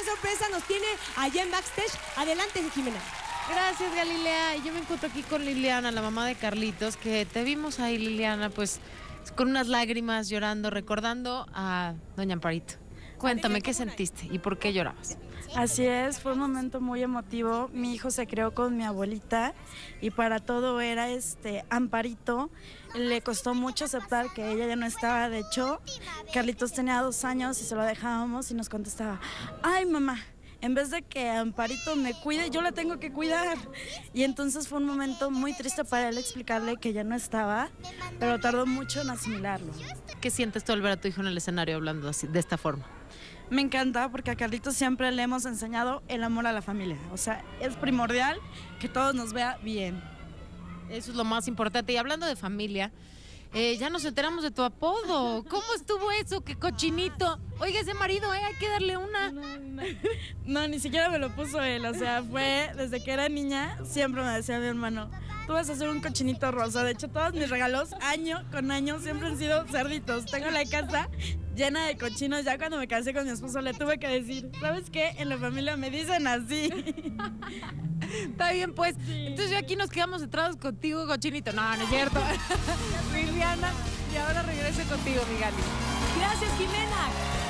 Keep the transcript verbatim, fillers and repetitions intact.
qué sorpresa nos tiene allá en backstage. Adelante, Jimena. Gracias, Galilea. Y yo me encuentro aquí con Liliana, la mamá de Carlitos, que te vimos ahí, Liliana, pues con unas lágrimas llorando, recordando a doña Amparito. Cuéntame, ¿qué sentiste y por qué llorabas? Así es, fue un momento muy emotivo. Mi hijo se crió con mi abuelita y para todo era este Amparito. Le costó mucho aceptar que ella ya no estaba. De hecho, Carlitos tenía dos años y se lo dejábamos y nos contestaba: ay, mamá, en vez de que Amparito me cuide, yo la tengo que cuidar. Y entonces fue un momento muy triste para él explicarle que ya no estaba, pero tardó mucho en asimilarlo. ¿Qué sientes tú al ver a tu hijo en el escenario hablando así, de esta forma? Me encanta porque a Carlitos siempre le hemos enseñado el amor a la familia. O sea, es primordial que todos nos vea bien. Eso es lo más importante. Y hablando de familia, eh, ya nos enteramos de tu apodo. ¿Cómo estuvo eso? ¡Qué cochinito! Oiga, ese marido, ¿eh? Hay que darle una. No, no, no, ni siquiera me lo puso él. O sea, fue desde que era niña, siempre me decía mi hermano: tú vas a hacer un cochinito rosa. De hecho, todos mis regalos, año con año, siempre han sido cerditos. Tengo la casa llena de cochinos. Ya cuando me casé con mi esposo le tuve que decir: ¿sabes qué? En la familia me dicen así. Está bien, pues. Sí. Entonces ya aquí nos quedamos centrados contigo, cochinito. No, no es cierto. Liliana, y ahora regreso contigo, mi Gali. Gracias, Jimena.